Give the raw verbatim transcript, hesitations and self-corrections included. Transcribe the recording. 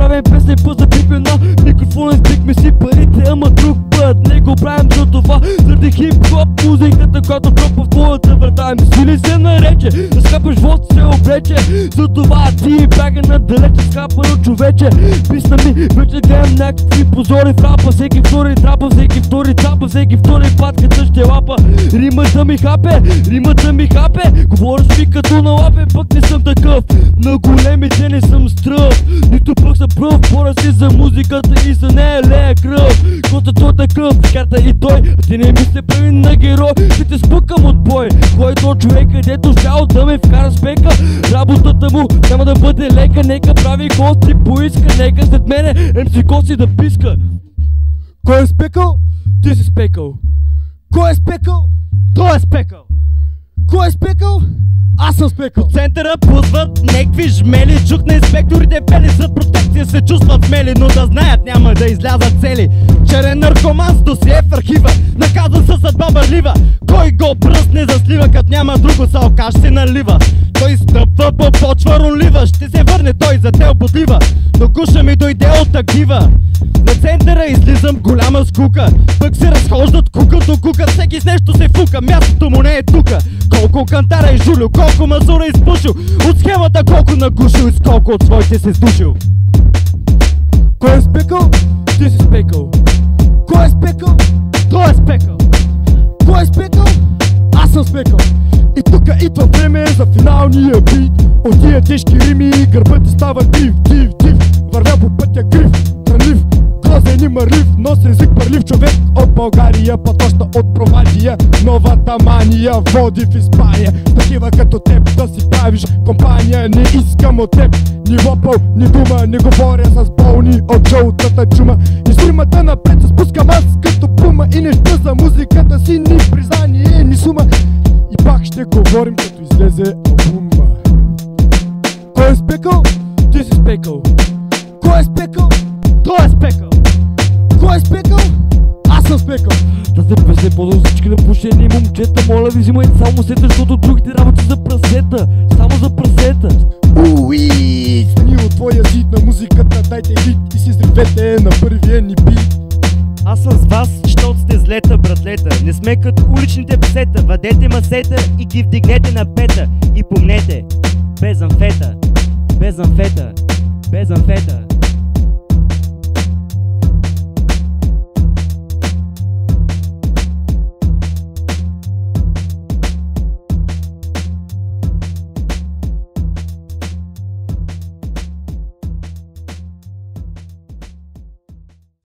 правим песен по запихме на микрофона, избихме си парите, ама друг път не го правим за това. Заради хип-хоп музиката, която тропа в твоята врата, мисли ли се нарече, да скапаш вод се облече. Затова ти бяга надалече, скапано човече. Писна ми, вече гледам някакви позори в рапа, всеки втори трапа, всеки втори цапа, всеки втори пат като ще лапа. Римата ми хапе, римата ми хапе, говориш ми като на лапе, пък не съм такъв. На големите не съм стръв, нито пък съм пръв. Бора си за музиката и за нея лея кръв. Който той такъв, карта и той, а ти не ми се прави на герой. Ще те спъкам от бой, кой то човек, където щял да ме вкара с пека. Работата му няма да бъде лека, нека прави гости поиска, нека след мене ем си Коси да писка. Кой е спекал? Ти си спекал. Кой е спекал? Той е спекал. Кой е спекал? Аз съм спекал. От центъра пузват некви жмели, чух на инспекторите пели, за протекция се чувстват смели, но да знаят няма да излязат цели. Черен наркоман с досие в архива, наказан със съдба бърлива. Кой го бръсне за слива, кът няма друго са окаш се налива. Той стъпва по почва ролива, ще се върне той за тел подлива. Но гуша ми дойде от такива. На центъра излизам голяма скука, пък се разхождат кука до кука, всеки с нещо се фука, мястото му не е тука. Колко кантара и жулю, колко мазура изпушил, от схемата колко нагушил и с колко от своите се сдушил. Кой е спекал? Ти си спекал. Кой е спекал? Той е спекал. Кой е спекал? Аз съм спекал. И тука идва време за финалния бит. От тия тежки рими гърбът ти става див, див, див. Вървя по пътя гриф, трънлив, грозен и мърлив, но с език пърлив човек от България, по-точно от Провадия. Новата мания води в Испания, такива като теб да си правиш компания. Не искам от теб ни лопъл, ни дума, не говоря с болни от жълтата чума. И стримата напред се спускам аз като пума, и неща за музиката си ни признание, ни сума. И пак ще говорим като излезе албума. Кой е спекал? Ти си спекал. Кой е спекал? Той е спекал. Кой е спекал? Аз съм спекал. Да се песе по всички напушени момчета, моля ви взимайте само сета, защото другите работи за прасета. Само за прасета. Уи, стани от твоя зид на музиката, дайте хит и си зривете на първия ни бит. Аз съм с вас, щото сте злета, братлета. Не сме като уличните псета. Вадете масета и ги вдигнете на пета. И помнете, без амфета, без амфета, без амфета.